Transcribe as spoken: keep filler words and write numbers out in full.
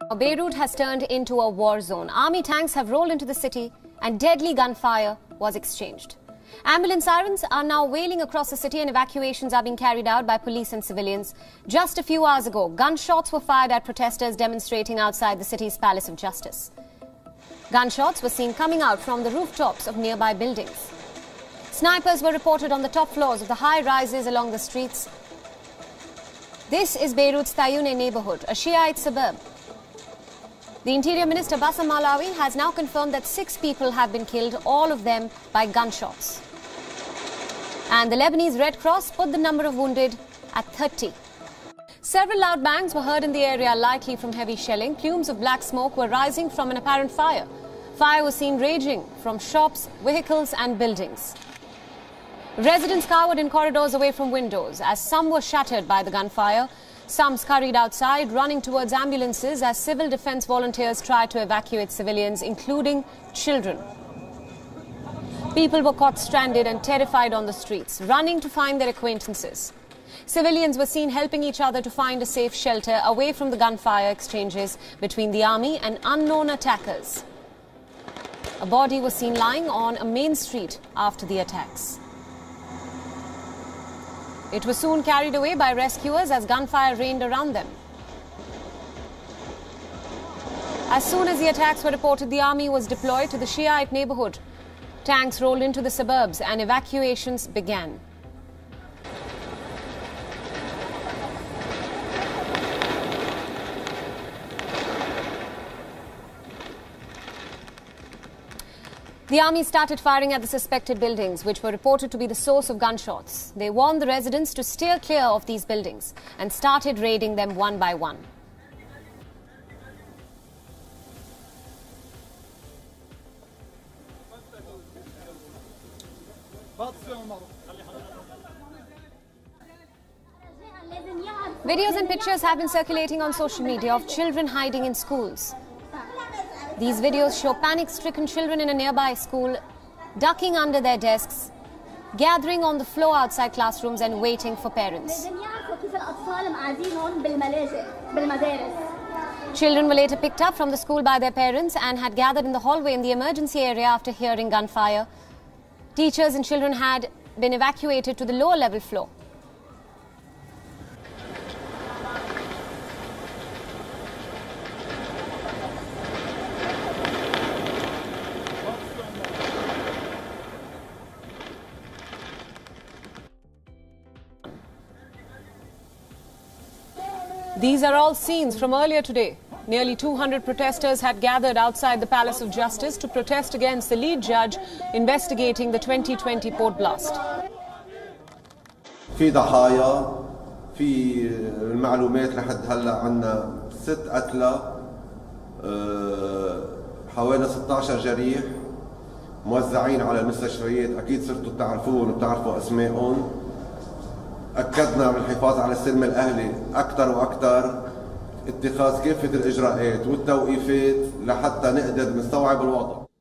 Beirut has turned into a war zone. Army tanks have rolled into the city and deadly gunfire was exchanged. Ambulance sirens are now wailing across the city and evacuations are being carried out by police and civilians. Just a few hours ago, gunshots were fired at protesters demonstrating outside the city's Palace of Justice. Gunshots were seen coming out from the rooftops of nearby buildings. Snipers were reported on the top floors of the high-rises along the streets. This is Beirut's Tayune neighborhood, a Shiite suburb. The Interior Minister Bassam Malawi has now confirmed that six people have been killed, all of them by gunshots. And the Lebanese Red Cross put the number of wounded at thirty. Several loud bangs were heard in the area, likely from heavy shelling. Plumes of black smoke were rising from an apparent fire. Fire was seen raging from shops, vehicles and buildings. Residents cowered in corridors away from windows as some were shattered by the gunfire. Some scurried outside, running towards ambulances as civil defense volunteers tried to evacuate civilians, including children. People were caught stranded and terrified on the streets, running to find their acquaintances. Civilians were seen helping each other to find a safe shelter away from the gunfire exchanges between the army and unknown attackers. A body was seen lying on a main street after the attacks. It was soon carried away by rescuers as gunfire rained around them. As soon as the attacks were reported, the army was deployed to the Shiite neighborhood. Tanks rolled into the suburbs and evacuations began. The army started firing at the suspected buildings, which were reported to be the source of gunshots. They warned the residents to steer clear of these buildings and started raiding them one by one. Videos and pictures have been circulating on social media of children hiding in schools. These videos show panic-stricken children in a nearby school ducking under their desks, gathering on the floor outside classrooms and waiting for parents. Children were later picked up from the school by their parents and had gathered in the hallway in the emergency area after hearing gunfire. Teachers and children had been evacuated to the lower level floor. These are all scenes from earlier today. Nearly two hundred protesters had gathered outside the Palace of Justice to protest against the lead judge investigating the twenty twenty port blast. في ضحايا، في المعلومات لحد هلا عنا ست قتلى، حوالي ستة عشر جريح موزعين على المستشفيات، اكيد صرتوا بتعرفوهم وبتعرفوا اسمائهم. أكدنا بالحفاظ على السلم الأهلي أكثر وأكثر، اتخاذ كافة الإجراءات والتوقيفات لحتى نقدر نستوعب الوضع.